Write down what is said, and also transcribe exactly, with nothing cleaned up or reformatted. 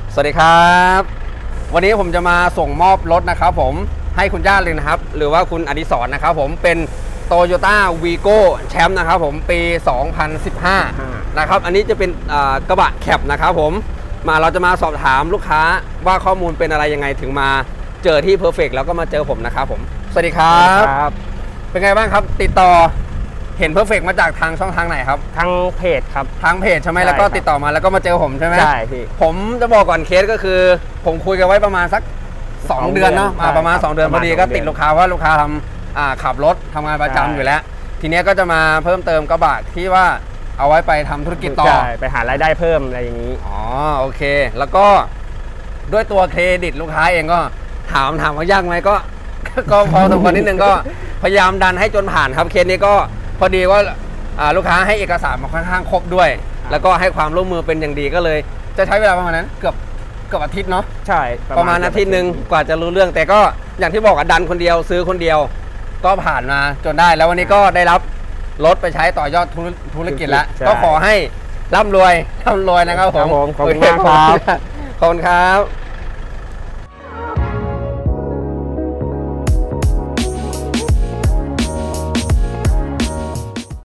สวัสดีครับวันนี้ผมจะมาส่งมอบรถนะครับผมให้คุณย่าเลยนะครับหรือว่าคุณอดิศรนะครับผมเป็น Toyota Vigo แชมป์นะครับผมปี สองพันสิบห้า นะครับอันนี้จะเป็นกระบะแคปนะครับผมมาเราจะมาสอบถามลูกค้าว่าข้อมูลเป็นอะไรยังไงถึงมาเจอที่ Perfect แล้วก็มาเจอผมนะครับผมสวัสดีครับเป็นไงบ้างครับติดต่อเห็น Perfect มาจากทางช่องทางไหนครับทางเพจครับทางเพจใช่ไหมแล้วก็ติดต่อมาแล้วก็มาเจอผมใช่ไหมใช่พี่ผมจะบอกก่อนเคสก็คือผมคุยกันไว้ประมาณสักสองเดือนเนาะมาประมาณสองเดือนพอดีก็ติดลูกค้าว่าลูกค้าทำขับรถทำงานประจำอยู่แล้วทีนี้ก็จะมาเพิ่มเติมกระบะที่ว่าเอาไว้ไปทำธุรกิจต่อไปหารายได้เพิ่มอะไรอย่างนี้อ๋อโอเคแล้วก็ด้วยตัวเครดิตลูกค้าเองก็ถามถามว่ายากไหมก็ก็พอสมควรนิดนึงก็พยายามดันให้จนผ่านครับเคสนี้ก็พอดีว่าลูกค้าให้เอกสารมาค่อนข้างครบด้วยแล้วก็ให้ความร่วมมือเป็นอย่างดีก็เลยจะใช้เวลาประมาณนั้นเกือบเกือบอาทิตย์เนาะใช่ประมาณอาทิตย์หนึ่งกว่าจะรู้เรื่องแต่ก็อย่างที่บอกดันคนเดียวซื้อคนเดียวก็ผ่านมาจนได้แล้ววันนี้ก็ได้รับรถไปใช้ต่อยอดธุรกิจแล้วก็ขอให้ร่ำรวยร่ำรวยนะครับผมขอบคุณมากครับขอบคุณครับ